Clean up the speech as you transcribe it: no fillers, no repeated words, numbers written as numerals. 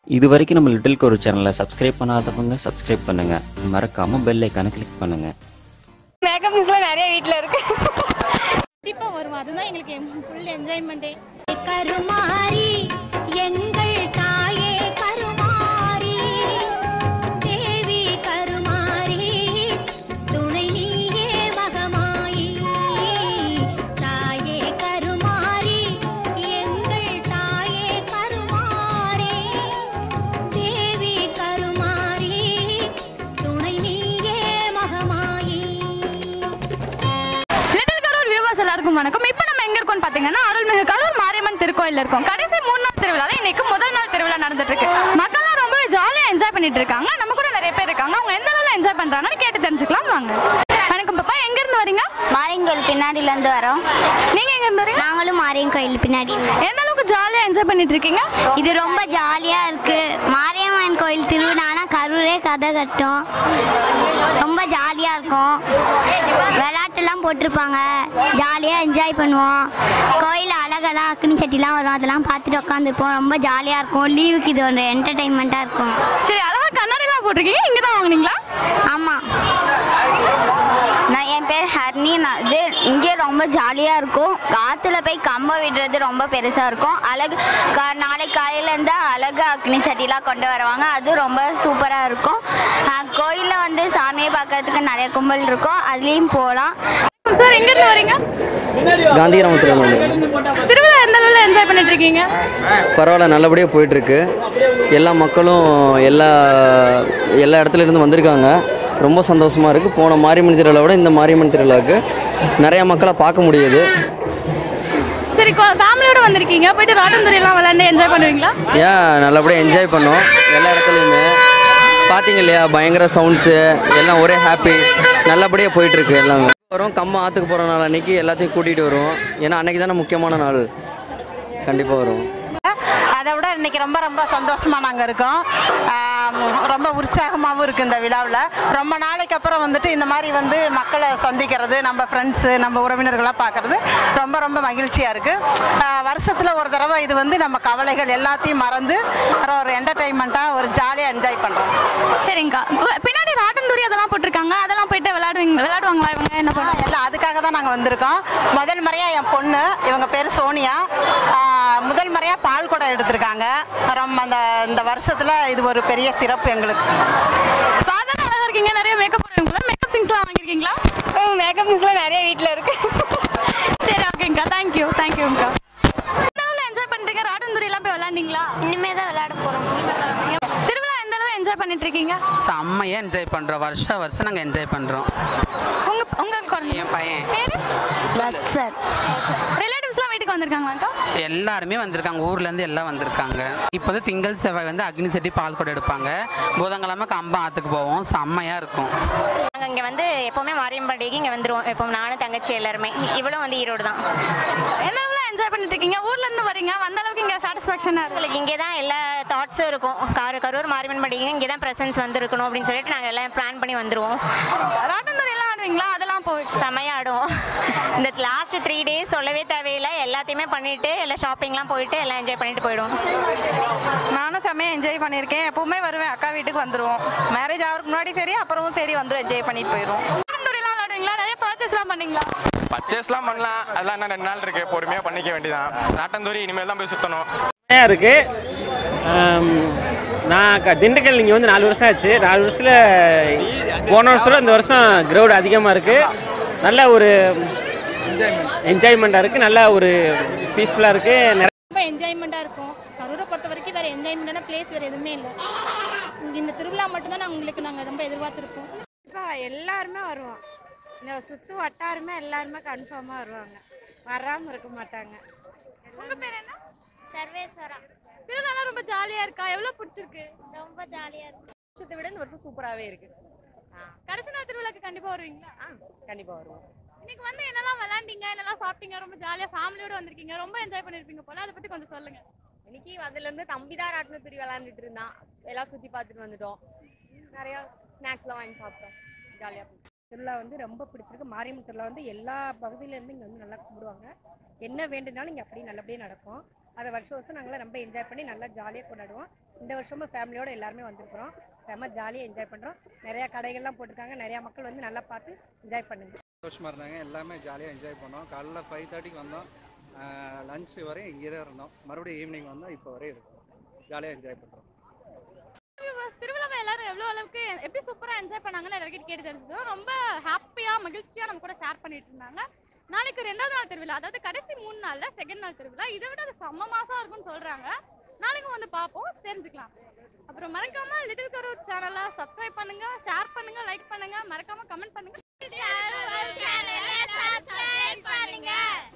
இதுவரைக்கும் நம்ம little core சேனலை சப்ஸ்கிரைப் பண்ணாதவங்க சப்ஸ்கிரைப் பண்ணுங்க, மறக்காம பெல் ஐக்கானை கிளிக் பண்ணுங்க. மேக்கப் மிஸ்லாம் நிறைய வீட்டில் இருக்கு. கண்டிப்பாக வரும். அதுதான் எங்களுக்கு ஃபுல் என்ஜாய்மெண்ட்டே. கருமாரி எங்கள் தாயே கருமாரி தேவி கருமாரி துணை நீயே மகமாயி தாயே கருமாரி எங்கள் தாயே கருமாரி தேவி கருமாரி துணை நீயே மகமாயி. லிட்டில் கரூர் வியூவர்ஸ் எல்லாருக்கும் வணக்கம். இப்போ நம்ம எங்க இருக்கோம்னு பாத்தீங்கன்னா அருள்மிகு கரூர் மாரியம்மன் திருக்கோயில் இருக்கோம். கடைசி 3 நாள் திருவிழால இன்னைக்கு முதல் நாள் திருவிழா நடந்துட்டு இருக்கு. மக்கள்லாம் ரொம்ப ஜாலியா என்ஜாய் பண்ணிட்டு இருக்காங்க. நம்ம கூட நிறைய பேர் இருக்காங்க. அவங்க எந்த அளவுல என்ஜாய் பண்றாங்கன்னு கேட்டு தெரிஞ்சுக்கலாம் வாங்க. வணக்கம் பாப்பா, எங்க இருந்து வரீங்க? மாரியங்கோயில் பின்னாடில இருந்து வரோம். நீங்க எங்க இருந்து வரீங்க? நாங்களும் மாரியங்கோயில் பின்னாடி. எந்த அளவுக்கு ஜாலியா என்ஜாய் பண்ணிட்டு இருக்கீங்க? இது ரொம்ப ஜாலியா இருக்கு. மாரியம்மன் கோயில் திருவிழானா கரூரே கதை கட்டும். ரொம்ப ஜாலியா இருக்கும். விளையாட்டுலாம் போட்டிருப்பாங்க. ஜாலியா என்ஜாய் பண்ணுவோம். கோயில் அழகெல்லாம் அக்னி சட்டிலாம் வரும். அதெல்லாம் பார்த்துட்டு உட்காந்துருப்போம். ரொம்ப ஜாலியா இருக்கும். லீவுக்கு இது ஒரு என்டர்டைன்மெண்ட்டா இருக்கும். சரி, அழகா கண்ணாடிலாம் போட்டிருக்கீங்க. இங்க தான் வாங்குனீங்களா? ஆமாம், என் பேர் ஹர்னி. இது இங்கே ரொம்ப ஜாலியாக இருக்கும். காற்றுல போய் கம்பம் விடுறது ரொம்ப பெருசாக இருக்கும். அழகு நாளைக்கு காலையிலேருந்து அழகு அக்னி சட்டிலாம் கொண்டு வருவாங்க. அது ரொம்ப சூப்பராக இருக்கும். கோயிலில் வந்து சாமியை பார்க்கறதுக்கு நிறைய கும்பல் இருக்கும். அதுலேயும் போகலாம். சார், எங்க இருந்து வரீங்க? காந்தி கிராமத்தில் திருவிழா எந்த அளவுல என்ஜாய் பண்ணிட்டு இருக்கீங்க? பரவாயில்ல, நல்லபடியாக போயிட்டுருக்கு. எல்லா மக்களும் எல்லா இடத்துல இருந்து வந்திருக்காங்க. ரொம்ப சந்தோஷமாக இருக்குது. போன மாரியம்மன் திருவிழா விட இந்த மாரியம்மன் திருவிழாவுக்கு நிறையா மக்களை பார்க்க முடியுது. சரி, ஃபேமிலியோட வந்திருக்கீங்க. போயிட்டு ராட்டந்துறையெல்லாம் விளையாண்டு என்ஜாய் பண்ணுவீங்களா? ஏன், நல்லபடியாக என்ஜாய் பண்ணோம். எல்லா இடத்துலையுமே பார்த்தீங்க இல்லையா, பயங்கர சவுண்ட்ஸு எல்லாம் ஒரே ஹாப்பி. நல்லபடியாக போயிட்டுருக்கு. எல்லாமே வரும். கம்மா ஆற்றுக்கு போகிற நாள் அன்றைக்கி எல்லாத்தையும் கூட்டிகிட்டு வருவோம். ஏன்னா அன்றைக்கி தானே முக்கியமான நாள். கண்டிப்பாக வரும். அதை விட இன்றைக்கி ரொம்ப ரொம்ப சந்தோஷமாக நாங்கள் இருக்கோம். ரொம்ப உற்சாகமாகவும் இருக்குது இந்த விழாவில். ரொம்ப நாளைக்கு அப்புறம் வந்துட்டு இந்த மாதிரி வந்து மக்களை சந்திக்கிறது, நம்ம ஃப்ரெண்ட்ஸு நம்ம உறவினர்களாக பார்க்குறது ரொம்ப ரொம்ப மகிழ்ச்சியாக இருக்குது. வருஷத்தில் ஒரு தடவை இது வந்து நம்ம கவலைகள் எல்லாத்தையும் மறந்து ஒரு என்டர்டெயின்மெண்ட்டாக ஒரு ஜாலியாக என்ஜாய் பண்ணுறோம். சரிங்கக்கா, பின்னாடி ராட்டந்துறை அதெல்லாம் போட்டிருக்காங்க. அதெல்லாம் போயிட்டு விளையாடுவாங்களா இவங்க? என்ன பண்ணுவாங்க? எல்லாம் அதுக்காக தான் நாங்கள் வந்திருக்கோம். முதல் முறையாக என் பொண்ணு, இவங்க பேர் சோனியா, முதல் முறையாக பால் குடம் எடுத்திருக்காங்க. ரொம்ப இந்த வருஷத்தில் இது ஒரு பெரிய சிறப்பு எங்களுக்கு. சாதாரண அழகா இருக்கீங்க. நிறைய மேக்கப் பண்ணுவீங்களா? மேக்கப் திங்ஸ்லாம் வாங்கியிருக்கீங்களா? மேக்கப் மிஸ்லாம் நிறைய வீட்டில் இருக்கு. சரி, ஓகேங்கக்கா. தேங்க்யூங்கக்கா. என்ஜாய் பண்ணிட்டீங்க. ராட்டந்துறையெல்லாம் போய் விளையாண்டீங்களா? இனிமே தான் விளையாட போகிறோம். திருவிழா எந்த அளவு என்ஜாய் பண்ணிட்டு இருக்கீங்க? செம்மையாக என்ஜாய் பண்ணுறோம். வருஷம் நாங்கள் என்ஜாய் பண்ணுறோம். என் பையன் சார், ரிலேட்டிவ்ஸ்லாம் வீட்டுக்கு வந்திருக்காங்களாக்கா? எல்லாருமே வந்திருக்காங்க. ஊர்லேருந்து எல்லாம் வந்திருக்காங்க. இப்போது திங்கள் செவ்வாய் வந்து அக்னி சட்டி பால் கூட எடுப்பாங்க. புதன்கிழமை கம்பம் ஆற்றுக்கு போவோம். செம்மையாக இருக்கும். நாங்கள் இங்கே வந்து எப்போவுமே மாரியம்மன் பண்டிகைக்கு இங்கே வந்துடுவோம். எப்போ நானும் தங்கச்சி எல்லாருமே. இவ்வளோ வந்து ஈரோடு தான். என்ன என்ஜாய் பண்ணிட்டு இருக்கீங்க? ஊர்ல இருந்து வரீங்க, வந்த அளவுக்கு இங்கே சாட்டிஸ்ஃபேக்ஷனாக இருக்கு? உங்களுக்கு இங்கே தான் எல்லா தாட்ஸும் இருக்கும். கரூர் மாரியம்மன் பண்டிகை இங்கே தான் ப்ரெசன்ஸ் வந்துருக்கணும் அப்படின்னு சொல்லிட்டு நாங்கள் எல்லாம் பிளான் பண்ணி வந்துடுவோம். ராட்டந்துறையெல்லாம் ஆடுவீங்களா? அதெல்லாம் போயிட்டு செம்மையாக ஆடுவோம். இந்த லாஸ்ட் 3 days சொல்லவே தேவையில்லை. எல்லாத்தையுமே பண்ணிவிட்டு எல்லாம் ஷாப்பிங்லாம் போயிட்டு எல்லாம் என்ஜாய் பண்ணிட்டு போயிடுவோம். நானும் செம்மையாக என்ஜாய் பண்ணியிருக்கேன். எப்போவுமே வருவேன். அக்கா வீட்டுக்கு வந்துடுவோம். மேரேஜ் ஆகிறதுக்கு முன்னாடி சரி, அப்புறமும் சரி வந்துடும். என்ஜாய் பண்ணிட்டு போயிடுவோம். ராட்டந்துறையெல்லாம் ஆடுவீங்களா? நிறைய பர்ச்சேஸ்லாம் பண்ணீங்களா? பர்ச்சேஸ்லாம் பண்ணலாம். அதெல்லாம் என்ன 2 நாள் இருக்குது, பொறுமையாக பண்ணிக்க வேண்டியதான். ராட்டந்தூரி இனிமேல் தான் போய் சுற்றணும். இருக்கு. நான் திண்டுக்கல் இங்கே வந்து 4 வருஷம் ஆச்சு. 4 வருஷத்தில் போன வருஷத்தில் இந்த வருஷம் க்ரௌட் அதிகமாக இருக்குது. நல்ல ஒரு என்ஜாய்மெண்ட்டாக இருக்குது. நல்ல ஒரு பீஸ்ஃபுல்லாக இருக்குது. ரொம்ப என்ஜாய்மெண்ட்டாக இருக்கும். கரூரை பொறுத்த வரைக்கும் வேறு என்ஜாய்மெண்ட்டான பிளேஸ் வேறு எதுவுமே இல்லை. இங்கே இந்த திருவிழா மட்டும்தான் நாங்கள் ரொம்ப எதிர்பார்த்துருப்போம். எல்லாருமே வருவோம். இந்த சுற்று வட்டாருமே எல்லாருமே கன்ஃபார்மாக வருவாங்க. வராமல் இருக்க மாட்டாங்க. உங்கள் பேர் என்ன? சர்வேஸ்வரா. திருவிழாலாம் ரொம்ப ஜாலியாக இருக்கா? எவ்வளோ பிடிச்சிருக்கு? ரொம்ப ஜாலியாக இருக்கு. வருஷத்தை விட இந்த வருஷம் சூப்பராகவே இருக்குது. கடைசி நாள் திருவிழாக்கு கண்டிப்பாக வருவீங்களா? கண்டிப்பாக வருவோம். இன்னைக்கு வந்து என்னெல்லாம் விளையாண்டீங்க, என்னெல்லாம் சாப்பிட்டீங்க? ரொம்ப ஜாலியாக ஃபேமிலியோட வந்திருக்கீங்க. ரொம்ப என்ஜாய் பண்ணியிருப்பீங்க போல. அதை பற்றி கொஞ்சம் சொல்லுங்க. இன்னைக்கு அதுலேருந்து தம்பி தான் ராட்டினத்துறை விளாண்டுட்டு இருந்தான். எல்லாம் சுற்றி பார்த்துட்டு வந்துட்டோம். நிறையா ஸ்நாக்ஸ்லாம் வாங்கி சாப்பிட்டோம். ஜாலியாக போச்சு. திருவிழா வந்து ரொம்ப பிடிச்சிருக்கு. மாரியம்மன் திருவிழா வந்து எல்லா பகுதியிலேருந்து இங்கே வந்து நல்லா கும்பிடுவாங்க. என்ன வேண்டுனாலும் இங்கே அப்படியே நல்லபடியாக நடக்கும். அதை வருஷம் வருஷம் நாங்களாம் ரொம்ப என்ஜாய் பண்ணி நல்லா ஜாலியாக கொண்டாடுவோம். இந்த வருஷமும் ஃபேமிலியோடு எல்லாருமே வந்திருக்கிறோம். செம்ம ஜாலியாக என்ஜாய் பண்ணுறோம். நிறையா கடைகள்லாம் போட்டிருக்காங்க. நிறையா மக்கள் வந்து நல்லா பார்த்து என்ஜாய் பண்ணுங்க. சந்தோஷமாக இருந்தாங்க. எல்லாமே ஜாலியாக என்ஜாய் பண்ணோம். காலைல 5:30க்கு வந்தோம். லஞ்ச் வரையும் இங்கே தான் இருந்தோம். மறுபடியும் ஈவினிங் வந்தோம். இப்போ வரையும் இருக்கும். ஜாலியாக என்ஜாய் பண்ணுறோம். திருவிழாவை எல்லாரும் எவ்வளோ அளவுக்கு எப்படி சூப்பராக என்ஜாய் பண்ணாங்கன்னு எல்லாருக்கிட்ட கேட்டு தெரிஞ்சது. ரொம்ப ஹாப்பியாக மகிழ்ச்சியாக நம்ம கூட ஷேர் பண்ணிட்டு இருந்தாங்க. நாளைக்கு 2வது நாள் திருவிழா, அதாவது கடைசி 3 நாளில் செகண்ட் நாள் திருவிழா. இதை விட அது செம்ம மாசம் இருக்கும்னு சொல்கிறாங்க. நாளைக்கு வந்து பார்ப்போம், தெரிஞ்சுக்கலாம். அப்புறம் மறக்காம லிட்டில் கரூர் சேனலை சப்ஸ்கிரைப் பண்ணுங்க, ஷேர் பண்ணுங்க, லைக் பண்ணுங்க, மறக்காம கமெண்ட் பண்ணுங்க.